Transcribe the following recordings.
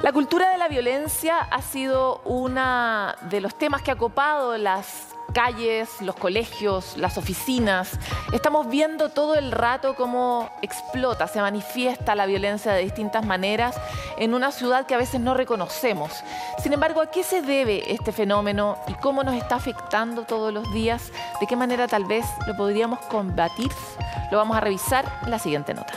La cultura de la violencia ha sido uno de los temas que ha copado las calles, los colegios, las oficinas. Estamos viendo todo el rato cómo explota, se manifiesta la violencia de distintas maneras en una ciudad que a veces no reconocemos. Sin embargo, ¿a qué se debe este fenómeno y cómo nos está afectando todos los días? ¿De qué manera tal vez lo podríamos combatir? Lo vamos a revisar en la siguiente nota.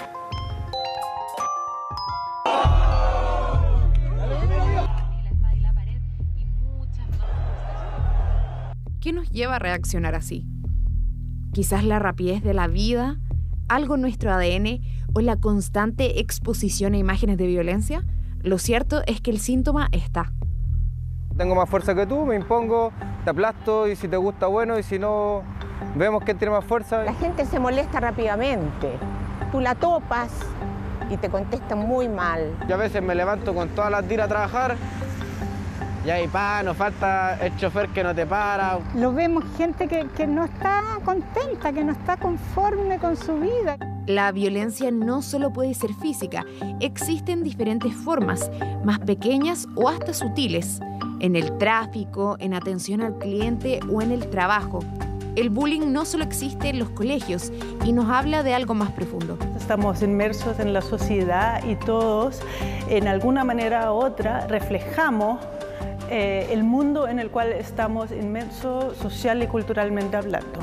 ¿Qué nos lleva a reaccionar así? Quizás la rapidez de la vida, algo en nuestro ADN o la constante exposición a imágenes de violencia. Lo cierto es que el síntoma está. Tengo más fuerza que tú, me impongo, te aplasto y si te gusta bueno y si no, vemos quién tiene más fuerza. La gente se molesta rápidamente. Tú la topas y te contestan muy mal. Yo a veces me levanto con todas las de ir a trabajar. Y ahí, nos falta el chofer que no te para. Lo vemos gente que no está contenta, que no está conforme con su vida. La violencia no solo puede ser física, existen diferentes formas, más pequeñas o hasta sutiles, en el tráfico, en atención al cliente o en el trabajo. El bullying no solo existe en los colegios y nos habla de algo más profundo. Estamos inmersos en la sociedad y todos, en alguna manera u otra, reflejamos el mundo en el cual estamos inmersos social y culturalmente hablando.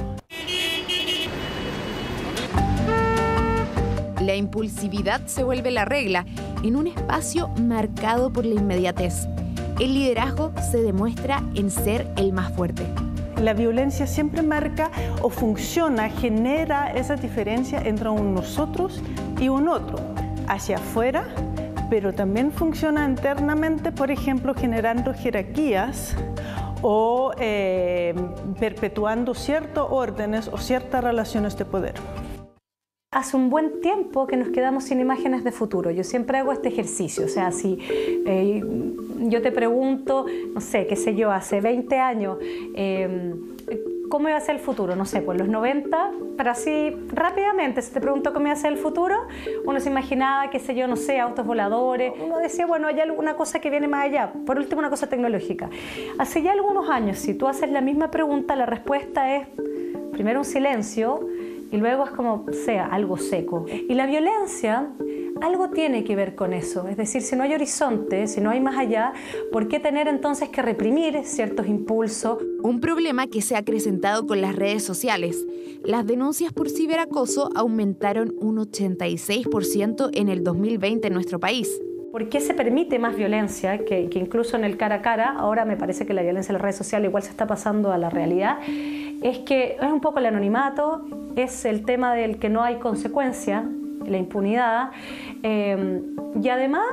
La impulsividad se vuelve la regla en un espacio marcado por la inmediatez. El liderazgo se demuestra en ser el más fuerte. La violencia siempre marca o funciona, genera esa diferencia entre un nosotros y un otro, hacia afuera, pero también funciona internamente, por ejemplo, generando jerarquías o perpetuando ciertos órdenes o ciertas relaciones de poder. Hace un buen tiempo que nos quedamos sin imágenes de futuro. Yo siempre hago este ejercicio, o sea, si yo te pregunto, no sé, qué sé yo, hace 20 años, ¿cómo iba a ser el futuro? No sé, pues los 90, pero así rápidamente, si te pregunto cómo iba a ser el futuro, uno se imaginaba, qué sé yo, no sé, autos voladores, uno decía, bueno, hay alguna cosa que viene más allá, por último una cosa tecnológica. Hace ya algunos años, si tú haces la misma pregunta, la respuesta es primero un silencio y luego es como sea algo seco. Y la violencia algo tiene que ver con eso, es decir, si no hay horizonte, si no hay más allá, ¿por qué tener entonces que reprimir ciertos impulsos? Un problema que se ha acrecentado con las redes sociales. Las denuncias por ciberacoso aumentaron un 86% en el 2020 en nuestro país. ¿Por qué se permite más violencia que incluso en el cara a cara? Ahora me parece que la violencia en las redes sociales igual se está pasando a la realidad. Es que es un poco el anonimato, es el tema del que no hay consecuencia, la impunidad, y además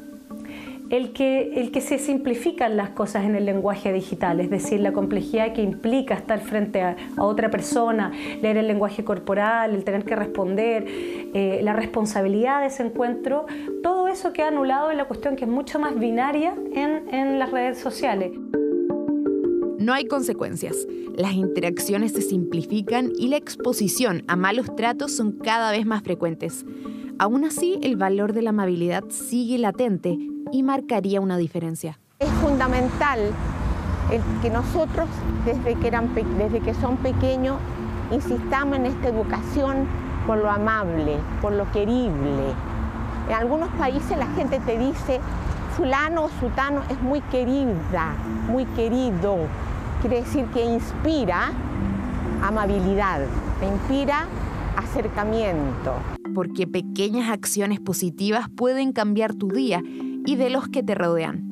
el que se simplifican las cosas en el lenguaje digital, es decir, la complejidad que implica estar frente a otra persona, leer el lenguaje corporal, el tener que responder, la responsabilidad de ese encuentro, todo eso queda anulado en la cuestión que es mucho más binaria en las redes sociales. No hay consecuencias, las interacciones se simplifican y la exposición a malos tratos son cada vez más frecuentes. Aún así, el valor de la amabilidad sigue latente y marcaría una diferencia. Es fundamental el que nosotros, desde que son pequeños, insistamos en esta educación por lo amable, por lo querible. En algunos países la gente te dice, fulano o sutano es muy querida, muy querido. Quiere decir que inspira amabilidad, inspira acercamiento. Porque pequeñas acciones positivas pueden cambiar tu día y de los que te rodean.